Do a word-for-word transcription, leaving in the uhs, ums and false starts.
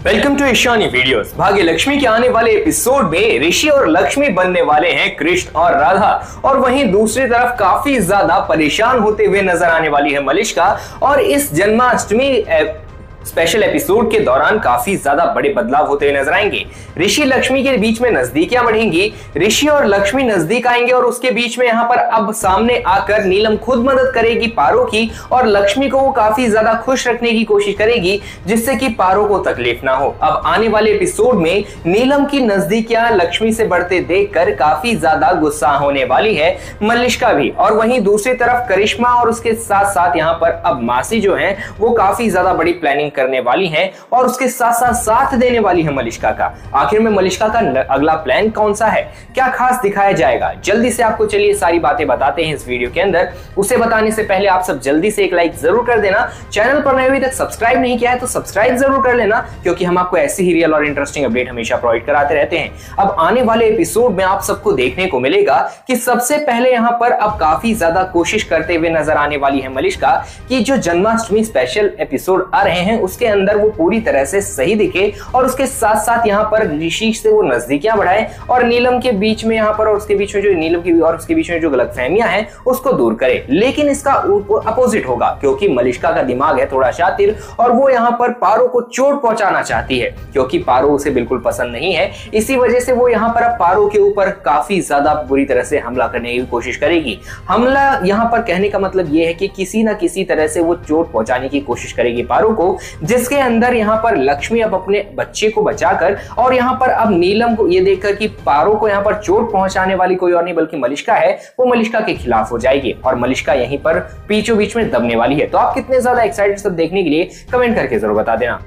Welcome to Ishani videos. भाग्य लक्ष्मी के आने वाले एपिसोड में ऋषि और लक्ष्मी बनने वाले हैं कृष्ण और राधा, और वहीं दूसरी तरफ काफी ज्यादा परेशान होते हुए नजर आने वाली है मलिष्का। और इस जन्माष्टमी स्पेशल एपिसोड के दौरान काफी ज्यादा बड़े बदलाव होते हुए नजर आएंगे। ऋषि लक्ष्मी के बीच में नजदीकियां बढ़ेंगी, ऋषि और लक्ष्मी नजदीक आएंगे और उसके बीच में यहाँ पर अब सामने आकर नीलम खुद मदद करेगी पारो की, और लक्ष्मी को वो काफी ज्यादा खुश रखने की कोशिश करेगी जिससे कि पारो को तकलीफ ना हो। अब आने वाले एपिसोड में नीलम की नजदीकियां लक्ष्मी से बढ़ते देखकर काफी ज्यादा गुस्सा होने वाली है मलिष्का भी। और वहीं दूसरी तरफ करिश्मा और उसके साथ साथ यहाँ पर अब मासी जो है वो काफी ज्यादा बड़ी प्लानिंग करने वाली हैं और उसके साथ साथ साथ देने वाली है मलिष्का का। आखिर में मलिष्का का अगला प्लान कौन सा है, क्या खास दिखाया जाएगा, जल्दी से आपको चलिए सारी बातें बताते हैं इस वीडियो के अंदर। उसे बताने से पहले आप सब जल्दी से एक लाइक जरूर कर देना। चैनल पर अभी तक सब्सक्राइब नहीं किया है तो सब्सक्राइब जरूर कर लेना, क्योंकि हम आपको ऐसी ही रियल और इंटरेस्टिंग अपडेट हमेशा प्रोवाइड कराते रहते हैं। अब आने वाले एपिसोड में आप सबको देखने को मिलेगा कि सबसे पहले यहाँ पर अब काफी ज्यादा कोशिश करते हुए नजर आने वाली है मलिष्का कि जो जन्माष्टमी स्पेशल एपिसोड आ रहे हैं उसके अंदर वो पूरी तरह से सही दिखे, और उसके साथ साथ यहाँ पर ऋषि से वो नजदीकियां बढ़ाए और नीलम के बीच में यहाँ पर और उसके बीच में जो नीलम की और उसके बीच में जो गलतफहमियां हैं उसको दूर करे। लेकिन इसका अपोजिट होगा, क्योंकि मलिष्का का दिमाग है थोड़ा शातिर और वो यहाँ पर पारो को चोट पहुंचाना चाहती है, क्योंकि पारो उसे बिल्कुल पसंद नहीं है। इसी वजह से वो यहाँ पर अब पारो के ऊपर काफी ज्यादा बुरी तरह से हमला करने की कोशिश करेगी। हमला यहाँ पर कहने का मतलब ये है कि किसी ना किसी तरह से वो चोट पहुंचाने की कोशिश करेगी पारो को, जिसके अंदर यहाँ पर लक्ष्मी अब अपने बच्चे को बचाकर और यहाँ पर अब नीलम को ये देखकर कि पारो को यहाँ पर चोट पहुंचाने वाली कोई और नहीं बल्कि मलिष्का है, वो मलिष्का के खिलाफ हो जाएगी और मलिष्का यहीं पर बीचों बीच में दबने वाली है। तो आप कितने ज्यादा एक्साइटेड सब देखने के लिए कमेंट करके जरूर बता देना।